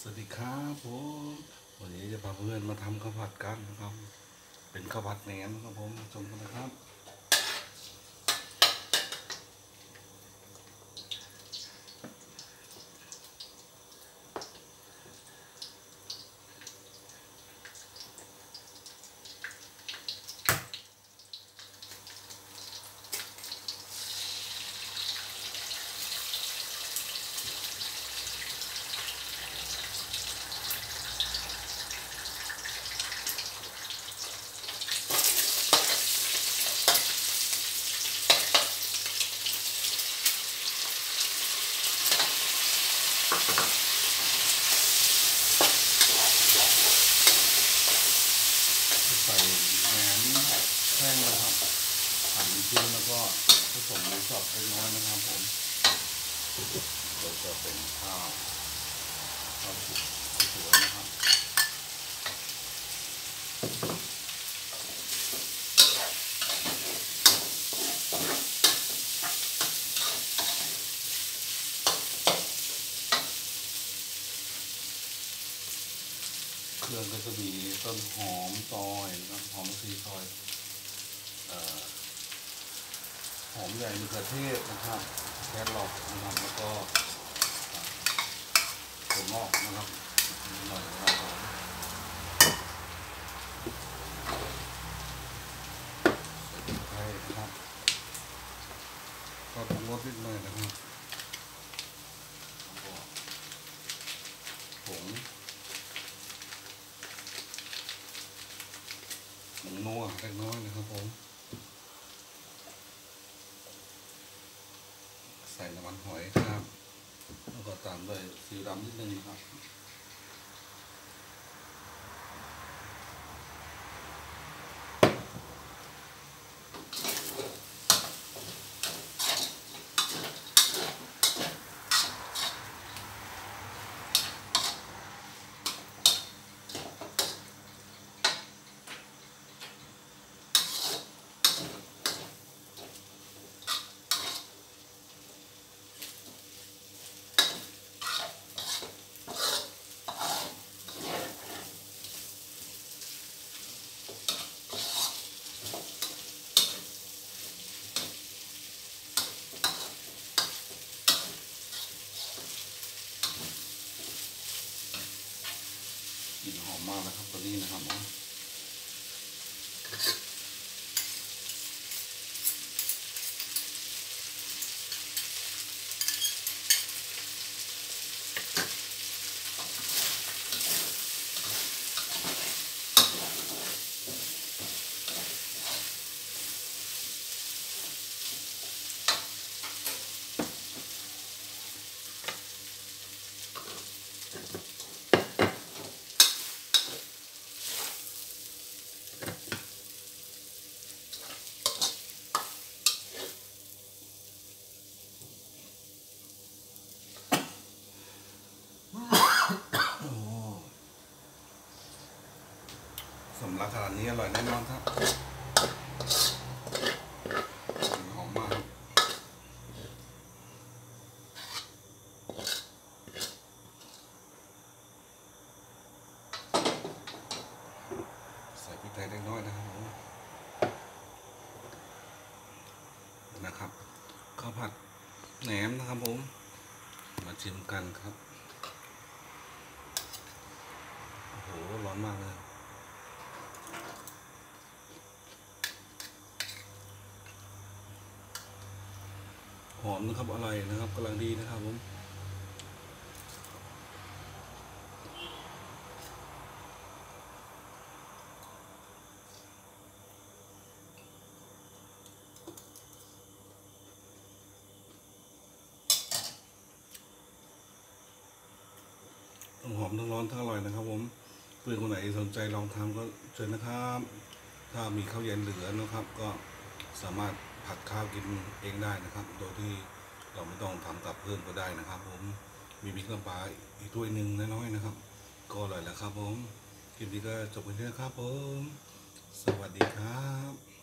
วัสดีครับผมวันนี้จะพาเพื่อนมาทำข้าวผัดกันนะครับเป็นข้าวผัดแหนมครับผมชมกันนะครับใส่แหนมแห้งนะครับหั่นชิ้นแล้วก็ผสมหมูสับเล็กน้อยนะครับผมแล้วก็เป็นข้าวสวยนะครับเครื่องก็จะมีต้นหอมซอยนะครับหอมซีซอยหอมใหญ่มะเขือเทศนะครับแครอทนะครับแล้วก็ถั่วงอกนะครับหน่อยนะครับใส่พริกไทยนะครับก็ปรุงรสนิดหน่อยนะครับผงนัวเล็กน้อยนะครับผมใส่น้ำมันหอยครับแล้วก็ตามด้วยซีอิ๊วดำนิดนึงครับกลิ่นหอมมากนะครับตัวนี้นะครับสำหรับขนาดนี้อร่อยแน่นอนครับหอมมากใส่พริกไทยเล็กน้อยนะครับข้าวผัดแหนมนะครับผมมาชิมกันครับโอ้โหร้อนมากเลยหอมนะครับอร่อยนะครับกำลังดีนะครับผมทั้งหอมทั้งร้อนทั้งอร่อยนะครับผมเพื่อนคนไหนสนใจลองทำก็เชิญนะครับถ้ามีข้าวเย็นเหลือนะครับ ก็สามารถผัดข้าวกินเองได้นะครับ โดยที่เราไม่ต้องทำกับเพิ่มก็ได้นะครับผมมีพริกน้ำปลาอีกถ้วยหนึ่งน้อยๆนะครับก็อร่อยแล้วครับผมคลิปนี้ก็จบกันที่นะครับผมสวัสดีครับ